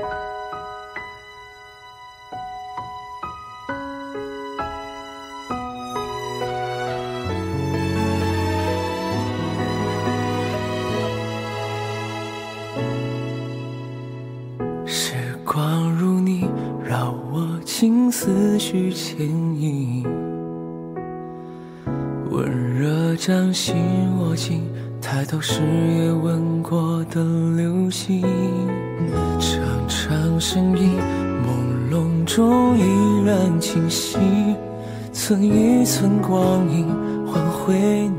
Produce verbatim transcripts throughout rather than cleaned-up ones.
时光如你，让我情思绪牵引，温热掌心握紧，抬头时也吻过的流星，长长身影，朦胧中依然清晰，寸一寸光阴换回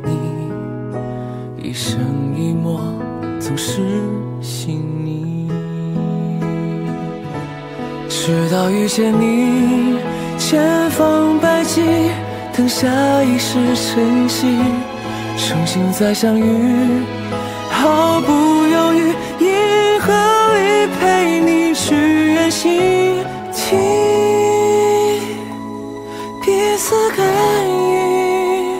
你，一生一抹总是细腻。直到遇见你，千方百计等下一世晨曦，重新再相遇，毫不犹豫，银河里陪你去远行，听彼此感应，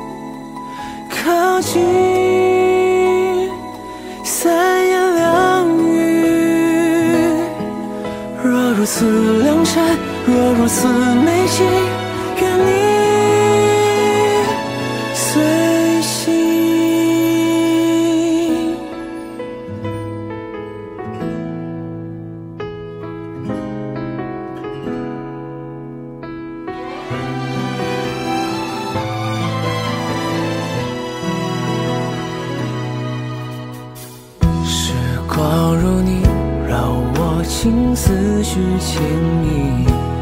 靠近，三言两语，若如此良辰，若如此美景，愿你随心。时光如你，让我情思绪牵引，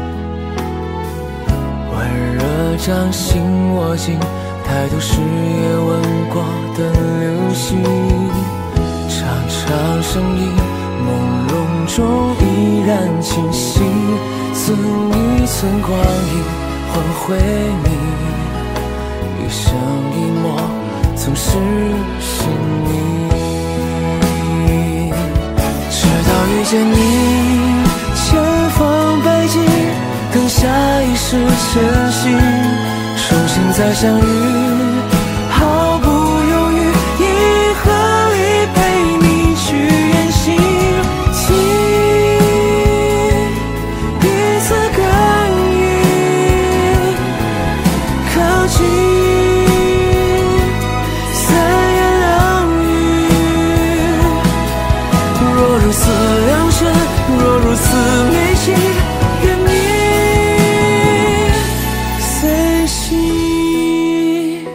温热掌心握紧，抬头时也吻过的流星，长长身影，朦胧中依然清晰，寸一寸光阴换回你，一生一抹总是细腻。直到遇见你，千方百计等下一世晨曦，重新再相遇，毫不犹豫，银河里陪你去远行，听彼此感应，靠近，三言两语，若如此良辰，若如此美景，愿你随心。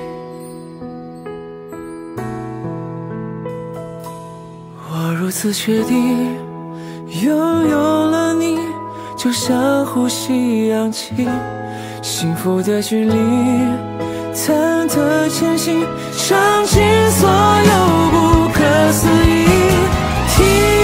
我如此确定，拥有了你，就像呼吸氧气，幸福的距离，忐忑前行，尝尽所有不可思议。听